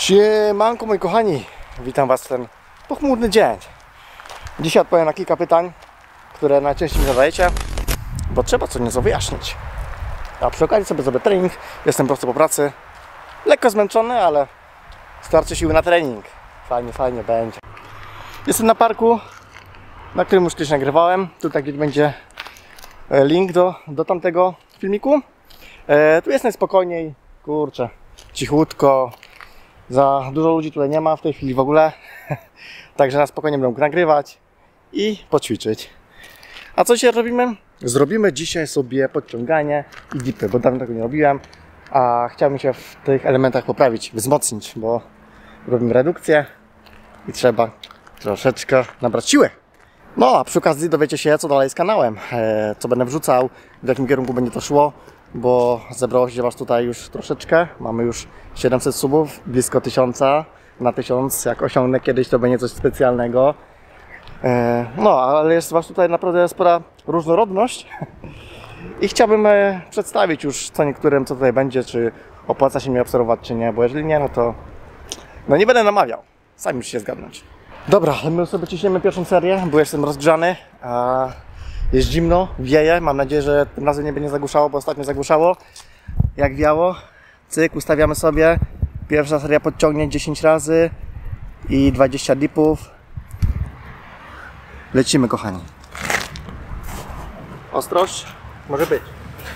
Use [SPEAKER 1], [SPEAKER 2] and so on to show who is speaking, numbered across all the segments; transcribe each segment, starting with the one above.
[SPEAKER 1] Siemanko moi kochani, witam was w ten pochmurny dzień. Dzisiaj odpowiem na kilka pytań, które najczęściej mi zadajecie, bo trzeba coś nieco wyjaśnić. A przy okazji sobie zrobię trening, jestem prosto po pracy, lekko zmęczony, ale starczy siły na trening. Fajnie będzie. Jestem na parku, na którym już kiedyś nagrywałem. Tutaj gdzieś będzie link do tamtego filmiku. Tu jest najspokojniej, kurczę, cichutko. Za dużo ludzi tutaj nie ma w tej chwili w ogóle. Także na spokojnie będę mógł nagrywać i poćwiczyć. A co dzisiaj robimy? Zrobimy dzisiaj sobie podciąganie i dipy, bo dawno tego nie robiłem. A chciałbym się w tych elementach poprawić, wzmocnić, bo robimy redukcję i trzeba troszeczkę nabrać siły. No a przy okazji dowiecie się, co dalej z kanałem, co będę wrzucał, w jakim kierunku będzie to szło, bo zebrało się was tutaj już troszeczkę. Mamy już 700 subów, blisko 1000 na 1000. Jak osiągnę kiedyś, to będzie coś specjalnego. No, ale jest was tutaj naprawdę spora różnorodność i chciałbym przedstawić już co niektórym, co tutaj będzie, czy opłaca się mnie obserwować, czy nie, bo jeżeli nie, no to nie będę namawiał. Sami musicie zgadnąć. Dobra, my sobie ciśniemy pierwszą serię, bo jestem rozgrzany. Jest zimno, wieje. Mam nadzieję, że tym razem nie będzie zagłuszało, bo ostatnio zagłuszało. Jak wiało, cyk, ustawiamy sobie. Pierwsza seria podciągnięć 10 razy i 20 dipów. Lecimy, kochani. Ostrość może być.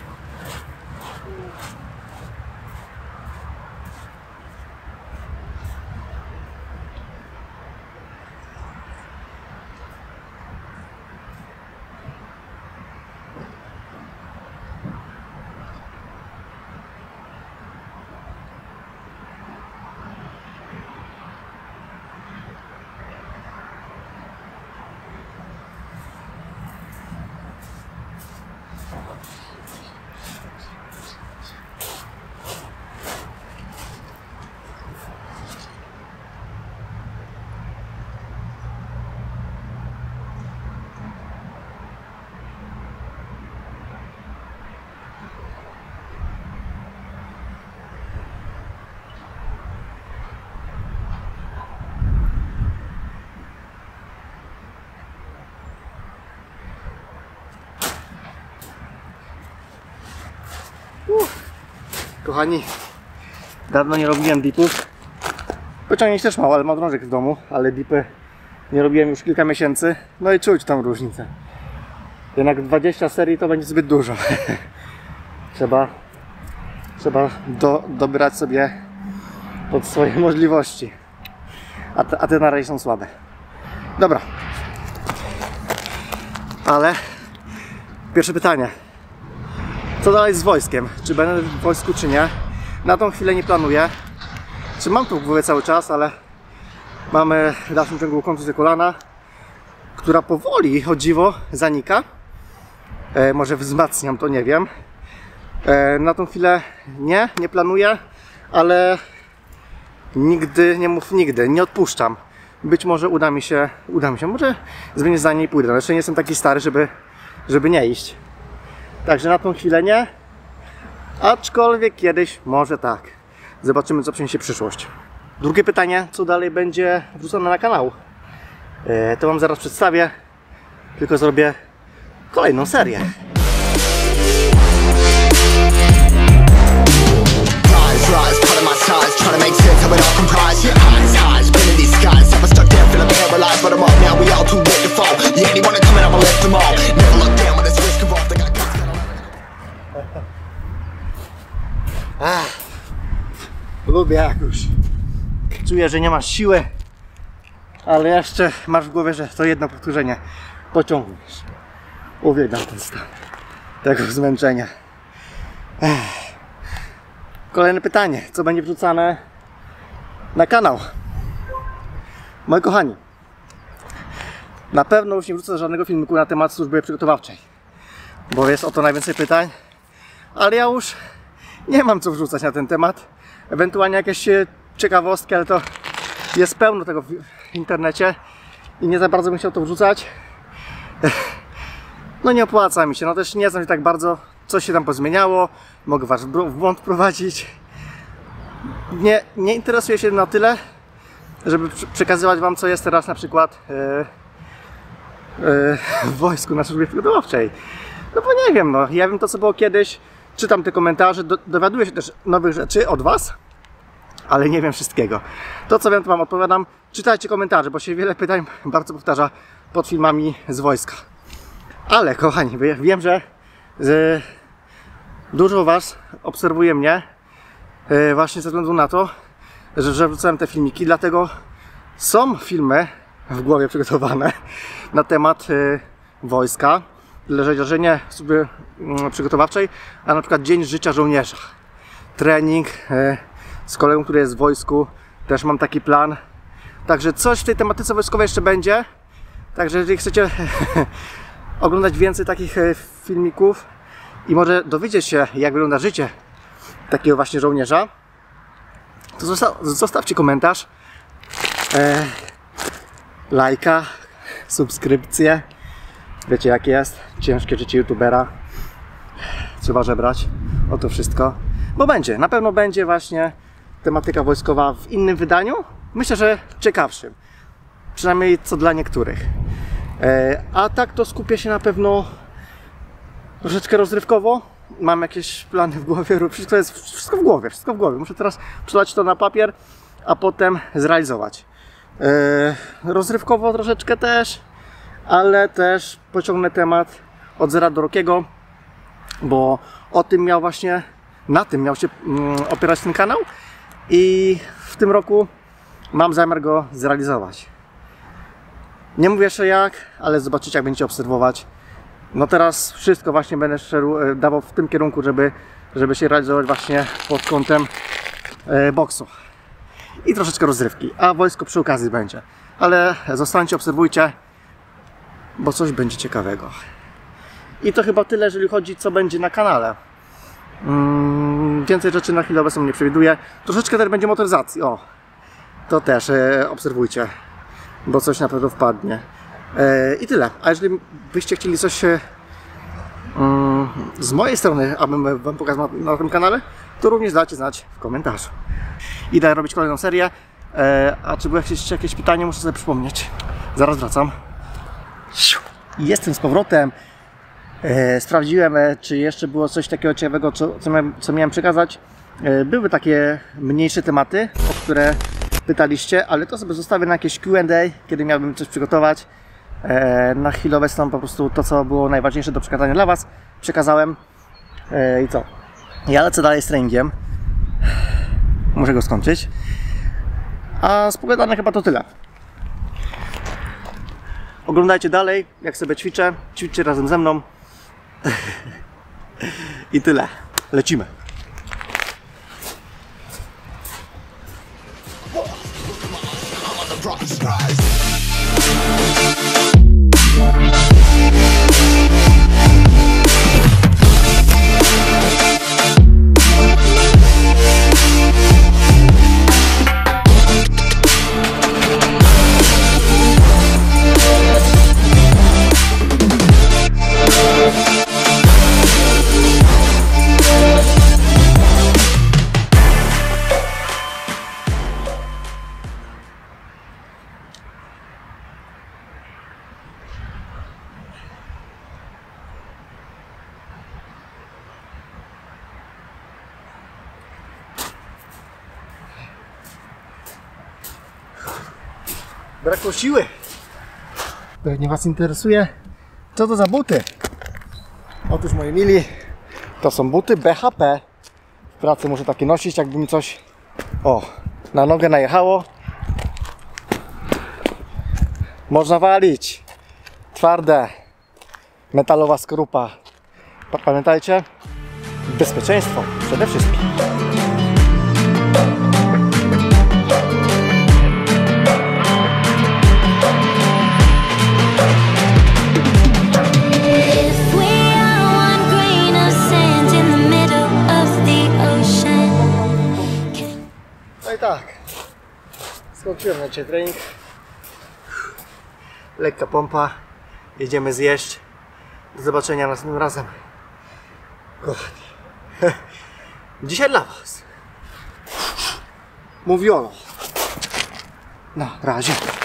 [SPEAKER 1] Kochani, dawno nie robiłem dipów. Pociągnięć też mało, ale mam drążek w domu, ale dipy nie robiłem już kilka miesięcy. No i czuć tą różnicę. Jednak 20 serii to będzie zbyt dużo. Trzeba dobrać sobie pod swoje możliwości. A te na razie są słabe. Dobra. Ale pierwsze pytanie. Co dalej z wojskiem? Czy będę w wojsku, czy nie? Na tą chwilę nie planuję. Czy mam to w głowie cały czas, ale mamy w dalszym ciągu kontuzję kolana, która powoli, o dziwo, zanika. Może wzmacniam to, nie wiem. Na tą chwilę nie planuję, ale nigdy, nie mów nigdy, nie odpuszczam. Być może uda mi się, może zmienię zdanie i pójdę. Ale jeszcze nie jestem taki stary, żeby nie iść. Także na tą chwilę nie, aczkolwiek kiedyś może tak. Zobaczymy, co przyniesie przyszłość. Drugie pytanie, co dalej będzie wrzucone na kanał? To wam zaraz przedstawię, tylko zrobię kolejną serię. Lubię jakoś. Czuję, że nie masz siły, ale jeszcze masz w głowie, że to jedno powtórzenie pociągniesz. Uwielbiam ten stan tego zmęczenia. Kolejne pytanie, co będzie wrzucane na kanał? Moi kochani, na pewno już nie wrzucę żadnego filmiku na temat służby przygotowawczej, bo jest o to najwięcej pytań, ale ja już nie mam co wrzucać na ten temat. Ewentualnie jakieś ciekawostki, ale to jest pełno tego w internecie i nie za bardzo bym chciał to wrzucać. No nie opłaca mi się, no też nie znam się tak bardzo, co się tam pozmieniało, mogę was w błąd wprowadzić. nie interesuję się na tyle, żeby przekazywać wam, co jest teraz na przykład w wojsku, na służbie przygotowawczej. No bo nie wiem, no. Ja wiem to, co było kiedyś, czytam te komentarze, dowiaduję się też nowych rzeczy od was, ale nie wiem wszystkiego. To, co wiem, to wam odpowiadam. Czytajcie komentarze, bo się wiele pytań bardzo powtarza pod filmami z wojska. Ale, kochani, wiem, że dużo was obserwuje mnie właśnie ze względu na to, że wrzucałem te filmiki, dlatego są filmy w głowie przygotowane na temat wojska, że nie służby przygotowawczej, a na przykład dzień życia żołnierza. Trening z kolegą, który jest w wojsku, też mam taki plan. Także coś w tej tematyce wojskowej jeszcze będzie. Także jeżeli chcecie oglądać więcej takich filmików i może dowiedzieć się, jak wygląda życie takiego właśnie żołnierza, to zostawcie komentarz, lajka, subskrypcję. Wiecie jak jest, ciężkie życie youtubera, trzeba żebrać o to wszystko, bo będzie, na pewno będzie właśnie tematyka wojskowa w innym wydaniu, myślę, że ciekawszym, przynajmniej co dla niektórych. A tak to skupię się na pewno troszeczkę rozrywkowo, mam jakieś plany w głowie, wszystko w głowie, muszę teraz przelać to na papier, a potem zrealizować. Rozrywkowo troszeczkę też, ale też pociągnę temat od zera do Rockiego, bo na tym miał się opierać ten kanał i w tym roku mam zamiar go zrealizować. Nie mówię jeszcze jak, ale zobaczycie, jak będziecie obserwować. No teraz wszystko właśnie będę dawał w tym kierunku, żeby się realizować właśnie pod kątem boksu i troszeczkę rozrywki, a wojsko przy okazji będzie. Ale zostańcie, obserwujcie, bo coś będzie ciekawego. I to chyba tyle, jeżeli chodzi, co będzie na kanale. Więcej rzeczy na chwilę obecną nie przewiduję. Troszeczkę też będzie motoryzacji. O, to też obserwujcie, bo coś na pewno wpadnie. I tyle. A jeżeli byście chcieli coś z mojej strony, abym wam pokazał na tym kanale, to również dajcie znać w komentarzu. Idę robić kolejną serię. A czy było jakieś pytanie? Muszę sobie przypomnieć. Zaraz wracam. Jestem z powrotem. Sprawdziłem, czy jeszcze było coś takiego ciekawego, co miałem przekazać. Były takie mniejsze tematy, o które pytaliście, ale to sobie zostawię na jakieś Q&A, kiedy miałbym coś przygotować. Na chwilę obecną po prostu to, co było najważniejsze do przekazania dla was, przekazałem. I co? Ja lecę dalej z treningiem. Muszę go skończyć. A z pogadania chyba to tyle. Oglądajcie dalej, jak sobie ćwiczę. Ćwiczcie razem ze mną. I tyle. Lecimy. Brakło siły. Pewnie was interesuje, co to za buty. Otóż, moi mili, to są buty BHP. W pracy muszę takie nosić, jakby mi coś na nogę najechało. Można walić. Twarde. Metalowa skorupa. Pamiętajcie, bezpieczeństwo przede wszystkim. No i tak, skończyłem na dzisiaj trening. Lekka pompa, jedziemy zjeść. Do zobaczenia następnym razem. Kochani, dzisiaj dla was. mówiono. Na razie.